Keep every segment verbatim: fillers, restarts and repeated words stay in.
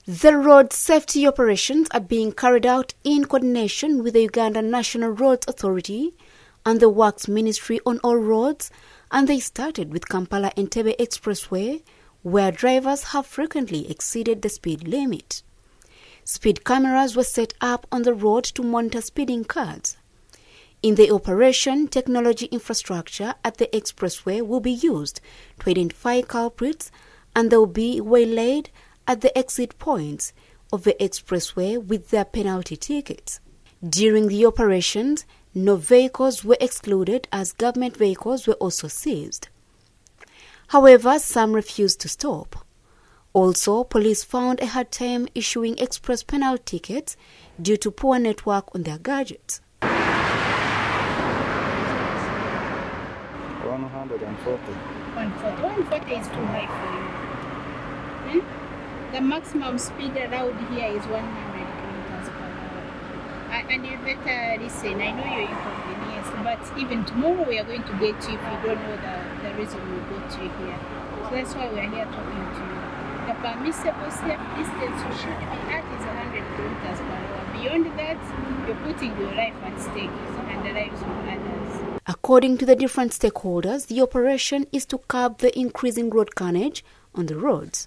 The road safety operations are being carried out in coordination with the Uganda National Roads Authority and the Works Ministry on all roads, and they started with Kampala-Entebbe Expressway, where drivers have frequently exceeded the speed limit. Speed cameras were set up on the road to monitor speeding cars. In the operation, technology infrastructure at the expressway will be used to identify culprits, and they will be waylaid at the exit points of the expressway with their penalty tickets. During the operations, no vehicles were excluded as government vehicles were also seized. However, some refused to stop. Also, police found a hard time issuing express penalty tickets due to poor network on their gadgets. one hundred forty. one forty. one forty is too high for you. Hmm? The maximum speed allowed here is one hundred kilometers per hour. And you better listen. I know you're inconvenienced, but even tomorrow we are going to get you if you don't know the, the reason we got you here. So that's why we are here talking to you. The permissible safe distance you should be at is one hundred kilometers per hour. Beyond that, you're putting your life at stake and the lives of others. According to the different stakeholders, the operation is to curb the increasing road carnage on the roads.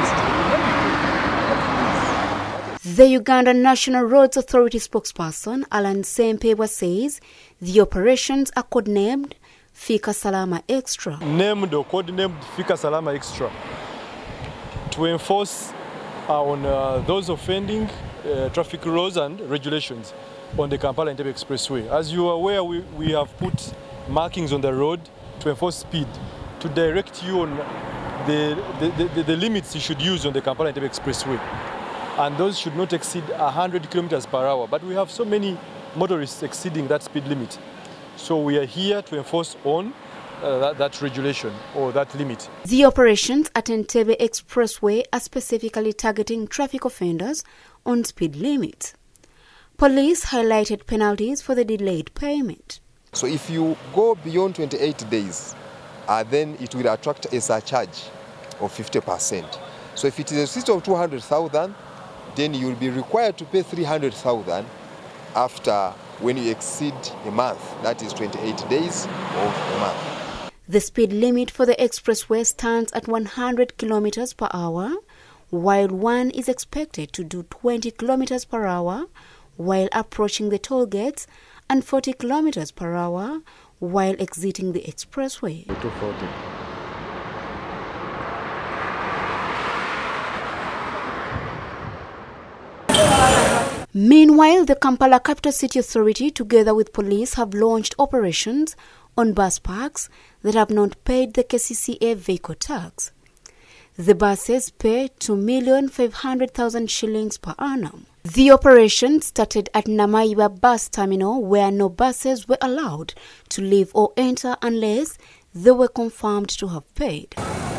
The Uganda National Roads Authority spokesperson Alan Sempebwa says the operations are codenamed Fika Salama Extra. Named or codenamed Fika Salama Extra to enforce uh, on uh, those offending uh, traffic laws and regulations on the Kampala-Entebbe Expressway. As you are aware, we, we have put markings on the road to enforce speed, to direct you on the, the, the, the limits you should use on the Kampala-Entebbe Expressway. And those should not exceed one hundred kilometers per hour. But we have so many motorists exceeding that speed limit. So we are here to enforce on uh, that, that regulation or that limit. The operations at Entebbe Expressway are specifically targeting traffic offenders on speed limits. Police highlighted penalties for the delayed payment. So if you go beyond twenty-eight days, uh, then it will attract a surcharge of fifty percent. So if it is a system of two hundred thousand, then you will be required to pay three hundred thousand after when you exceed a month, that is twenty-eight days of a month. The speed limit for the expressway stands at one hundred kilometers per hour, while one is expected to do twenty kilometers per hour while approaching the toll gates and forty kilometers per hour while exiting the expressway. two forty. Meanwhile, the Kampala Capital City Authority, together with police, have launched operations on bus parks that have not paid the K C C A vehicle tax. The buses pay two million five hundred thousand shillings per annum. The operation started at Namaiba bus terminal, where no buses were allowed to leave or enter unless they were confirmed to have paid.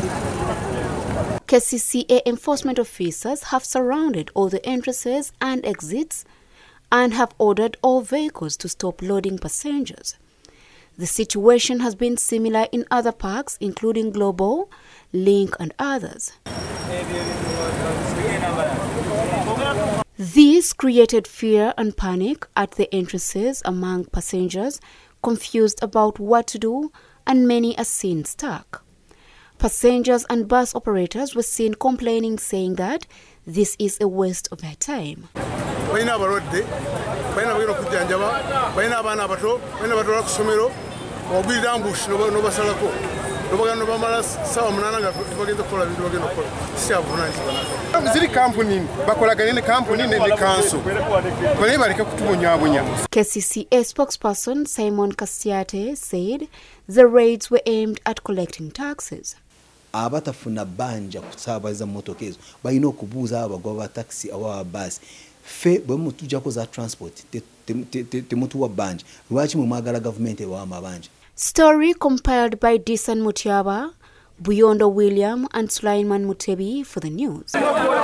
K C C A enforcement officers have surrounded all the entrances and exits and have ordered all vehicles to stop loading passengers. The situation has been similar in other parks, including Global, Link and others. This created fear and panic at the entrances among passengers, confused about what to do, and many are seen stuck. Passengers and bus operators were seen complaining, saying that this is a waste of their time. K C C A spokesperson Simon Kasiate said the raids were aimed at collecting taxes. Abatafuna banja kusabaza motoka ezo bayina okubuuza abagoba taxi awa bus fe bwe mutujja ko za transport temutuwa banja lwaki mu magala government ewa mabanja. Story compiled by Disan Mutiaba, Buyondo William and Sulaiman Mutebi for the news.